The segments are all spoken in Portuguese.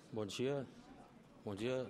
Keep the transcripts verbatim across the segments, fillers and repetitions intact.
Bom dia. Bom dia.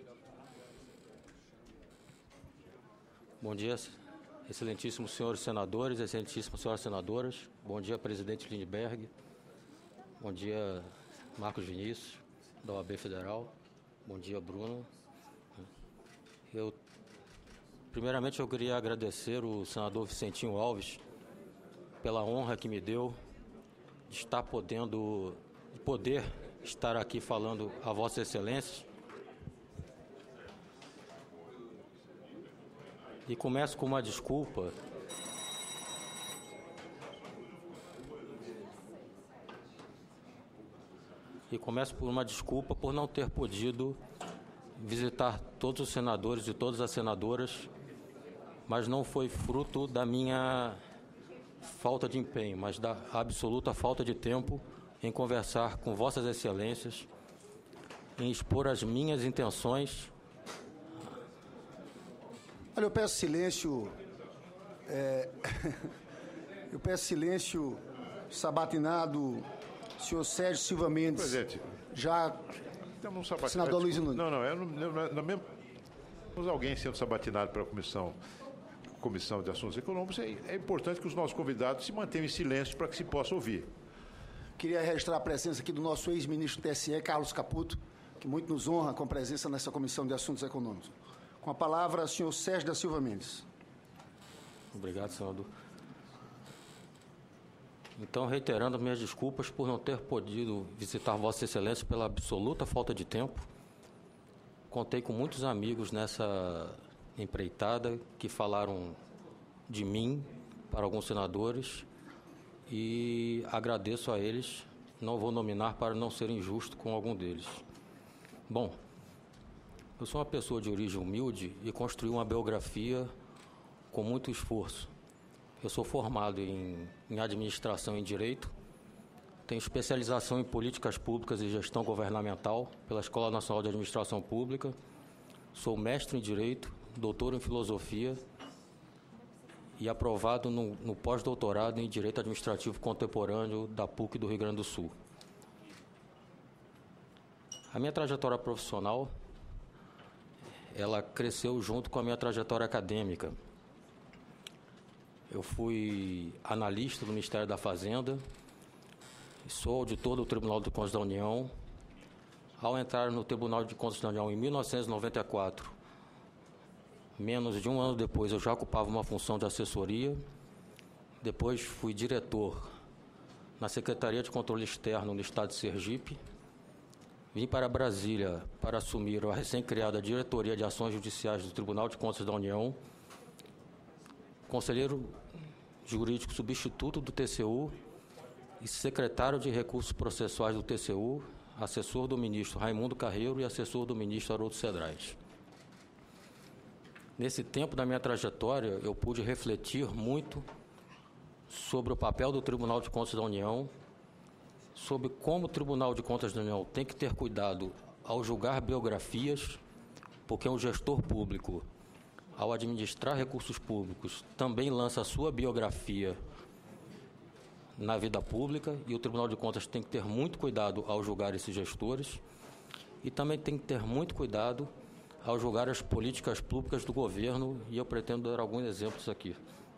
Bom dia, excelentíssimos senhores senadores, excelentíssimas senhoras senadoras. Bom dia, presidente Lindbergh. Bom dia, Marcos Vinícius, da O A B Federal. Bom dia, Bruno. Eu, primeiramente, eu queria agradecer o senador Vicentinho Alves pela honra que me deu de estar podendo, de poder estar aqui falando a Vossas Excelências. E começo com uma desculpa. E começo por uma desculpa por não ter podido visitar todos os senadores e todas as senadoras, mas não foi fruto da minha falta de empenho, mas da absoluta falta de tempo em conversar com Vossas Excelências, em expor as minhas intenções. Olha, eu peço silêncio, é, eu peço silêncio sabatinado, senhor Sérgio Silva Mendes. Presidente, já, temos um sabatinado. senador Luiz Nunes. Não, não, é no, no, no mesmo, temos alguém sendo sabatinado pela comissão, comissão de Assuntos Econômicos. É, é importante que os nossos convidados se mantenham em silêncio para que se possa ouvir. Queria registrar a presença aqui do nosso ex-ministro do T S E, Carlos Caputo, que muito nos honra com a presença nessa comissão de Assuntos Econômicos. Com a palavra, o senhor Sérgio da Silva Mendes. Obrigado, senador. Então, reiterando minhas desculpas por não ter podido visitar Vossa Excelência pela absoluta falta de tempo. Contei com muitos amigos nessa empreitada que falaram de mim para alguns senadores e agradeço a eles. Não vou nominar para não ser injusto com algum deles. Bom, eu sou uma pessoa de origem humilde e construí uma biografia com muito esforço. Eu sou formado em, em administração e direito, tenho especialização em políticas públicas e gestão governamental pela Escola Nacional de Administração Pública, sou mestre em direito, doutor em filosofia e aprovado no, no pós-doutorado em direito administrativo contemporâneo da P U C do Rio Grande do Sul. A minha trajetória profissional, ela cresceu junto com a minha trajetória acadêmica. Eu fui analista do Ministério da Fazenda, sou auditor do Tribunal de Contas da União. Ao entrar no Tribunal de Contas da União em mil novecentos e noventa e quatro, menos de um ano depois, eu já ocupava uma função de assessoria. Depois fui diretor na Secretaria de Controle Externo no Estado de Sergipe. Vim para Brasília para assumir a recém-criada Diretoria de Ações Judiciais do Tribunal de Contas da União, conselheiro jurídico substituto do T C U e secretário de Recursos Processuais do T C U, assessor do ministro Raimundo Carreiro e assessor do ministro Haroldo Cedrais. Nesse tempo da minha trajetória, eu pude refletir muito sobre o papel do Tribunal de Contas da União, sobre como o Tribunal de Contas da União tem que ter cuidado ao julgar biografias, porque um gestor público, ao administrar recursos públicos, também lança a sua biografia na vida pública, e o Tribunal de Contas tem que ter muito cuidado ao julgar esses gestores e também tem que ter muito cuidado ao julgar as políticas públicas do governo, e eu pretendo dar alguns exemplos aqui.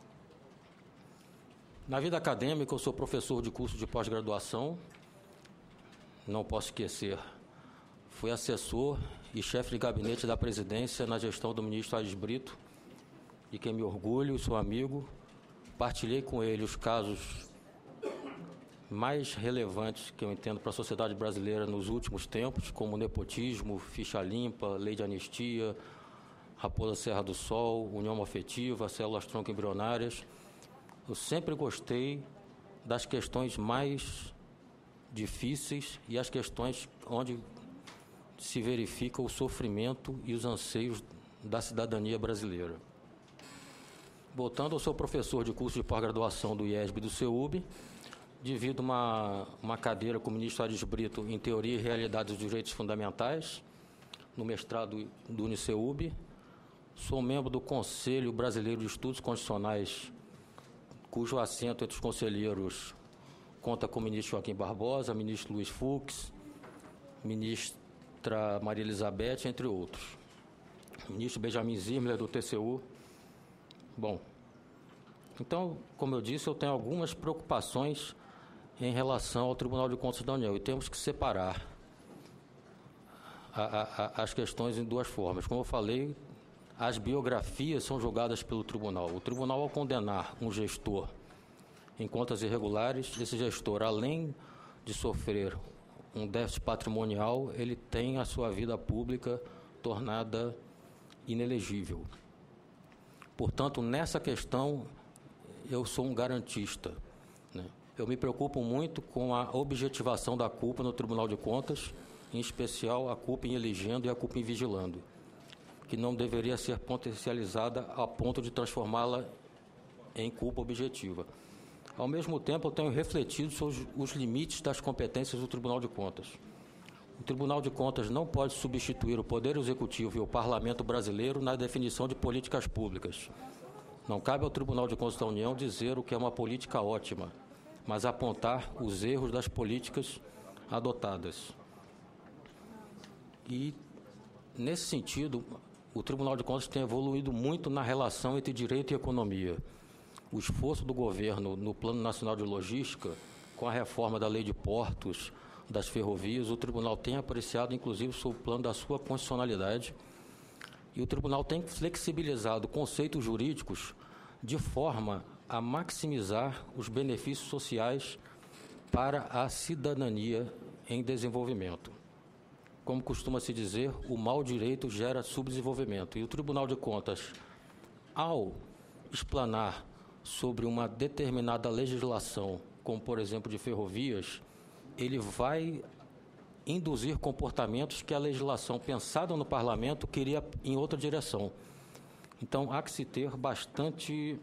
Na vida acadêmica, eu sou professor de curso de pós-graduação, não posso esquecer, fui assessor e chefe de gabinete da presidência na gestão do ministro Aires Brito, de quem me orgulho, sou amigo. Partilhei com ele os casos mais relevantes que eu entendo para a sociedade brasileira nos últimos tempos, como nepotismo, ficha limpa, lei de anistia, Raposa Serra do Sol, união afetiva, células tronco embrionárias. Eu sempre gostei das questões mais difíceis e as questões onde se verifica o sofrimento e os anseios da cidadania brasileira. Voltando, eu sou professor de curso de pós-graduação do I E S B e do C E U B, divido uma, uma cadeira com o ministro Aires Brito em Teoria e Realidade dos Direitos Fundamentais, no mestrado do UniCeub. Sou membro do Conselho Brasileiro de Estudos Constitucionais, cujo assento entre os conselheiros conta com o ministro Joaquim Barbosa, ministro Luiz Fux, ministro ministra Maria Elizabeth, entre outros. O ministro Benjamin Zimmer, do T C U. Bom, então, como eu disse, eu tenho algumas preocupações em relação ao Tribunal de Contas da União, e temos que separar a, a, as questões em duas formas. Como eu falei, as biografias são julgadas pelo tribunal. O tribunal, ao condenar um gestor em contas irregulares, esse gestor, além de sofrer um déficit patrimonial, ele tem a sua vida pública tornada inelegível. Portanto, nessa questão, eu sou um garantista, né? Eu me preocupo muito com a objetivação da culpa no Tribunal de Contas, em especial a culpa em elegendo e a culpa em vigilando, que não deveria ser potencializada a ponto de transformá-la em culpa objetiva. Ao mesmo tempo, eu tenho refletido sobre os limites das competências do Tribunal de Contas. O Tribunal de Contas não pode substituir o Poder Executivo e o Parlamento brasileiro na definição de políticas públicas. Não cabe ao Tribunal de Contas da União dizer o que é uma política ótima, mas apontar os erros das políticas adotadas. E, nesse sentido, o Tribunal de Contas tem evoluído muito na relação entre direito e economia. O esforço do governo no Plano Nacional de Logística, com a reforma da Lei de Portos, das ferrovias, o Tribunal tem apreciado, inclusive, sob o plano da sua constitucionalidade, e o Tribunal tem flexibilizado conceitos jurídicos de forma a maximizar os benefícios sociais para a cidadania em desenvolvimento. Como costuma se dizer, o mau direito gera subdesenvolvimento. E o Tribunal de Contas, ao explanar sobre uma determinada legislação, como, por exemplo, de ferrovias, ele vai induzir comportamentos que a legislação pensada no Parlamento queria em outra direção. Então, há que se ter bastante,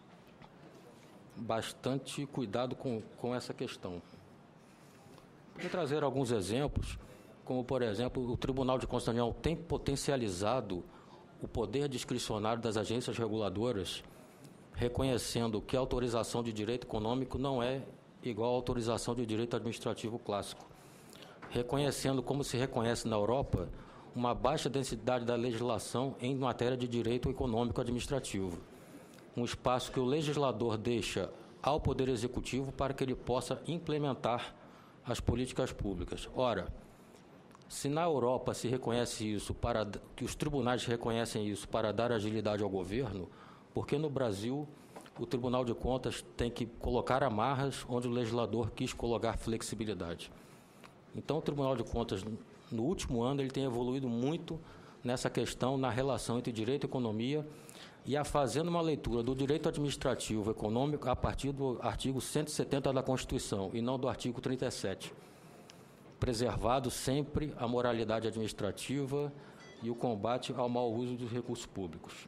bastante cuidado com, com essa questão. Vou trazer alguns exemplos, como, por exemplo, o Tribunal de Contas da União tem potencializado o poder discricionário das agências reguladoras, reconhecendo que a autorização de direito econômico não é igual à autorização de direito administrativo clássico, reconhecendo, como se reconhece na Europa, uma baixa densidade da legislação em matéria de direito econômico administrativo, um espaço que o legislador deixa ao Poder Executivo para que ele possa implementar as políticas públicas. Ora, se na Europa se reconhece isso, para que os tribunais reconhecem isso para dar agilidade ao governo, porque no Brasil o Tribunal de Contas tem que colocar amarras onde o legislador quis colocar flexibilidade. Então, o Tribunal de Contas, no último ano, ele tem evoluído muito nessa questão, na relação entre direito e economia, e a fazendo uma leitura do direito administrativo econômico a partir do artigo cento e setenta da Constituição, e não do artigo trinta e sete, preservado sempre a moralidade administrativa e o combate ao mau uso dos recursos públicos.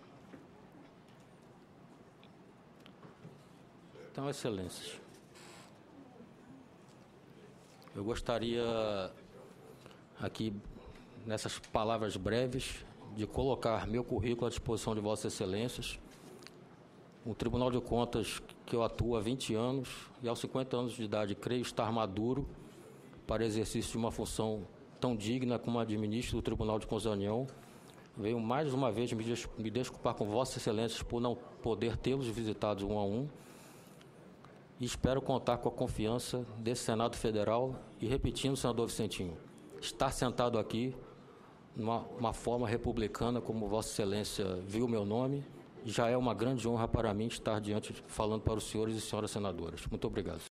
Então, excelências, eu gostaria aqui, nessas palavras breves, de colocar meu currículo à disposição de Vossas Excelências. O Tribunal de Contas, que eu atuo há vinte anos, e aos cinquenta anos de idade, creio estar maduro para exercício de uma função tão digna como a de ministro do Tribunal de Contas da União. Venho mais uma vez me, des me desculpar com Vossas Excelências por não poder tê-los visitados um a um, e espero contar com a confiança desse Senado Federal e, repetindo, senador Vicentinho, estar sentado aqui numa uma forma republicana, como Vossa Excelência viu meu nome, já é uma grande honra para mim estar diante, falando para os senhores e senhoras senadoras. Muito obrigado.